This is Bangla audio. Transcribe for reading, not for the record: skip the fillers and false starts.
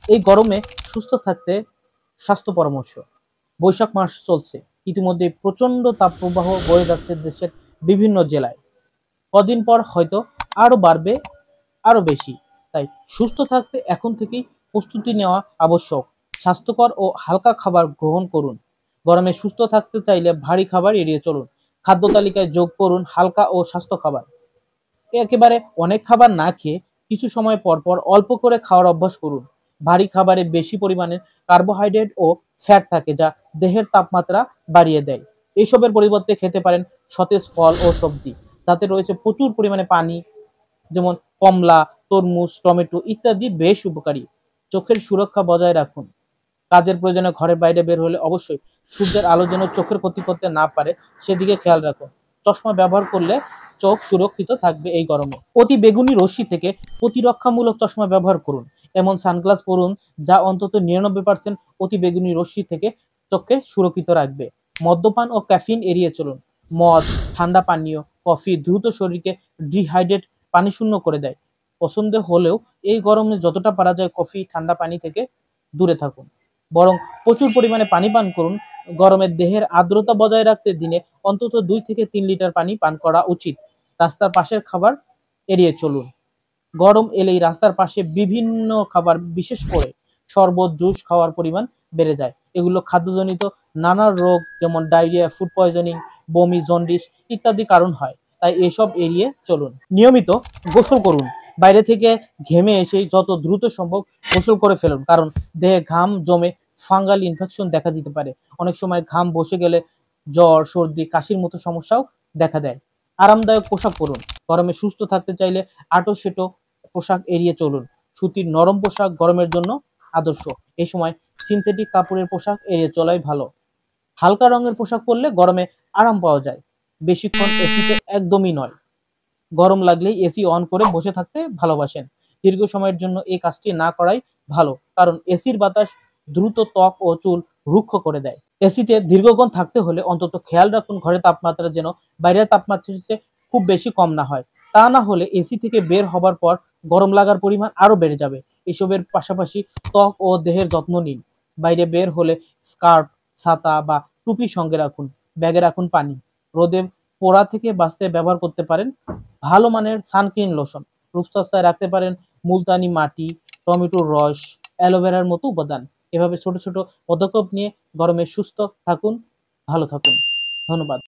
এই গরমে সুস্থ থাকতে স্বাস্থ্য পরামর্শ। বৈশাখ মাস চলছে, ইতিমধ্যে প্রচন্ড তাপপ্রবাহ বয়ে যাচ্ছে দেশের বিভিন্ন জেলায়। কদিন পর হয়তো আরো বাড়বে, আরো বেশি। তাই সুস্থ থাকতে এখন থেকেই প্রস্তুতি নেওয়া আবশ্যক। স্বাস্থ্যকর ও হালকা খাবার গ্রহণ করুন। গরমে সুস্থ থাকতে চাইলে ভারী খাবার এড়িয়ে চলুন। খাদ্য তালিকায় যোগ করুন হালকা ও স্বাস্থ্য খাবার। একেবারে অনেক খাবার না খেয়ে কিছু সময় পর পর অল্প করে খাওয়ার অভ্যাস করুন। ভারী খাবারে বেশি পরিমাণে কার্বোহাইড্রেট ও ফ্যাট থাকে, যা দেহের তাপমাত্রা বাড়িয়ে দেয়। এসবের পরিবর্তে খেতে পারেন সতেজ ফল ও সবজি, যাতে রয়েছে প্রচুর পরিমাণে পানি, যেমন কমলা, তরমুজ, টমেটো ইত্যাদি বেশ উপকারী। চোখের সুরক্ষা বজায় রাখুন। কাজের প্রয়োজনে ঘরের বাইরে বের হলে অবশ্যই সূর্যের আলো যেন চোখের ক্ষতি করতে না পারে সেদিকে খেয়াল রাখুন। চশমা ব্যবহার করলে চোখ সুরক্ষিত থাকবে এই গরমে। অতি বেগুনি রশ্মি থেকে প্রতিরক্ষামূলক চশমা ব্যবহার করুন। এমন সানগ্লাস পরুন যা অন্তত 99% অতি বেগুনি রশ্মি থেকে চোখকে সুরক্ষিত রাখবে। মদ্যপান ও ক্যাফিন এড়িয়ে চলুন। মদ, ঠান্ডা পানীয়, কফি দ্রুত শরীরকে ডিহাইড্রেট, পানি শূন্য করে দেয়। পছন্দ হলেও এই গরমে যতটা পারা যায় কফি, ঠান্ডা পানি থেকে দূরে থাকুন। বরং প্রচুর পরিমাণে পানি পান করুন। গরমে দেহের আর্দ্রতা বজায় রাখতে দিনে অন্তত 2 থেকে 3 লিটার পানি পান করা উচিত। রাস্তার পাশের খাবার এড়িয়ে চলুন। গরম এলেই রাস্তার পাশে বিভিন্ন খাবার, বিশেষ করে শরবত, জুস খাওয়ার পরিমাণ বেড়ে যায়। এগুলো খাদ্যজনিত নানা রোগ যেমন ডায়রিয়া, ফুড পয়জনিং, বমি, জন্ডিস ইত্যাদি কারণ হয়। তাই এসব এড়িয়ে চলুন। নিয়মিত গোসল করুন। বাইরে থেকে ঘেমে এসেই যত দ্রুত সম্ভব গোসল করে ফেলুন, কারণ দেহে ঘাম জমে ফাঙ্গাল ইনফেকশন দেখা দিতে পারে। অনেক সময় ঘাম বসে গেলে জ্বর, সর্দি, কাশির মতো সমস্যাও দেখা দেয়। আরামদায়ক পোশাক পরুন। গরমে সুস্থ থাকতে চাইলে আঁটো-সেঁটো পোশাক এড়িয়ে চলুন। সুতির নরম পোশাক গরমের জন্য আদর্শ। এই সময় সিনথেটিক কাপড়ের পোশাক এড়িয়ে চলাই ভালো। হালকা রঙের পোশাক পরলে গরমে আরাম পাওয়া যায়। বেশিক্ষণ এসিতে একদমই নয়। গরম লাগলেই এসি অন করে বসে থাকতে ভালোবাসেন। দীর্ঘ সময়ের জন্য এই কাজটি না করাই ভালো, কারণ এসির বাতাস দ্রুত ত্বক ও চুল রুক্ষ করে দেয়। এসিতে দীর্ঘক্ষণ থাকতে হলে অন্তত খেয়াল রাখুন ঘরের তাপমাত্রা যেন বাইরের তাপমাত্রার চেয়ে খুব বেশি কম না হয়। তা না হলে এসি থেকে বের হবার পর গরম লাগার পরিমাণ আরো বেড়ে যাবে। এসবের পাশাপাশি ত্বক ও দেহের যত্ন নিন। বাইরে বের হলে স্কার্ফ, ছাতা বা টুপি সঙ্গে রাখুন। ব্যাগে রাখুন পানি। রোদে পোড়া থেকে বাঁচতে ব্যবহার করতে পারেন ভালো মানের সানস্ক্রিন লোশন। রূপচর্চায় রাখতে পারেন মুলতানি মাটি, টমেটোর রস, অ্যালোভেরার মতো উপাদান। এভাবে ছোট ছোট পদক্ষেপ নিয়ে গরমে সুস্থ থাকুন, ভালো থাকুন। ধন্যবাদ।